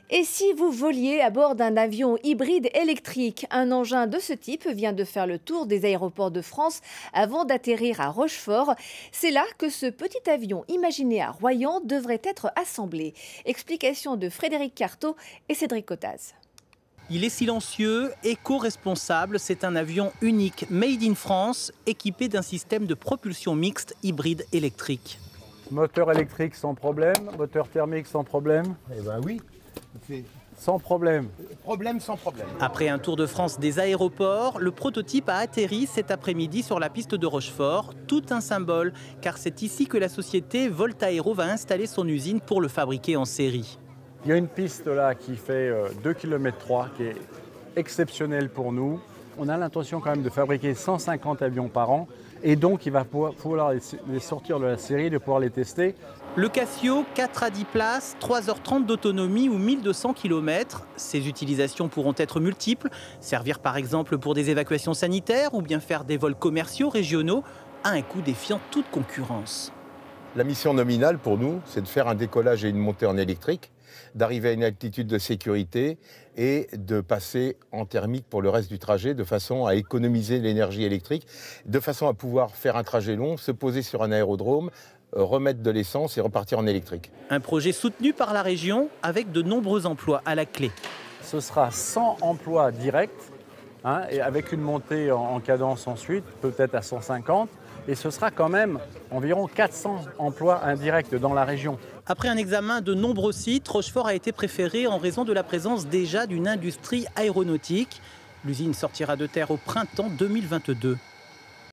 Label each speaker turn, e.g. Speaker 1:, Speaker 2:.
Speaker 1: Et si vous voliez à bord d'un avion hybride électrique? Un engin de ce type vient de faire le tour des aéroports de France avant d'atterrir à Rochefort. C'est là que ce petit avion imaginé à Royan devrait être assemblé. Explication de Frédéric Carteau et Cédric Cottaz.
Speaker 2: Il est silencieux, éco-responsable. C'est un avion unique, made in France, équipé d'un système de propulsion mixte hybride électrique.
Speaker 3: Moteur électrique sans problème, moteur thermique sans problème.
Speaker 4: Eh bien oui.
Speaker 3: Sans problème.
Speaker 4: Problème sans problème.
Speaker 2: Après un tour de France des aéroports, le prototype a atterri cet après-midi sur la piste de Rochefort. Tout un symbole, car c'est ici que la société Voltaero va installer son usine pour le fabriquer en série.
Speaker 3: Il y a une piste là qui fait 2,3 km, qui est exceptionnelle pour nous. On a l'intention quand même de fabriquer 150 avions par an. Et donc, il va pouvoir les sortir de la série, de pouvoir les tester.
Speaker 2: Le Cassio, 4 à 10 places, 3h30 d'autonomie ou 1200 km. Ses utilisations pourront être multiples, servir par exemple pour des évacuations sanitaires ou bien faire des vols commerciaux régionaux à un coût défiant toute concurrence.
Speaker 4: La mission nominale pour nous, c'est de faire un décollage et une montée en électrique, d'arriver à une altitude de sécurité et de passer en thermique pour le reste du trajet, de façon à économiser l'énergie électrique, de façon à pouvoir faire un trajet long, se poser sur un aérodrome, remettre de l'essence et repartir en électrique.
Speaker 2: Un projet soutenu par la région avec de nombreux emplois à la clé.
Speaker 3: Ce sera 100 emplois directs, et avec une montée en cadence ensuite, peut-être à 150. Et ce sera quand même environ 400 emplois indirects dans la région.
Speaker 2: Après un examen de nombreux sites, Rochefort a été préféré en raison de la présence déjà d'une industrie aéronautique. L'usine sortira de terre au printemps 2022.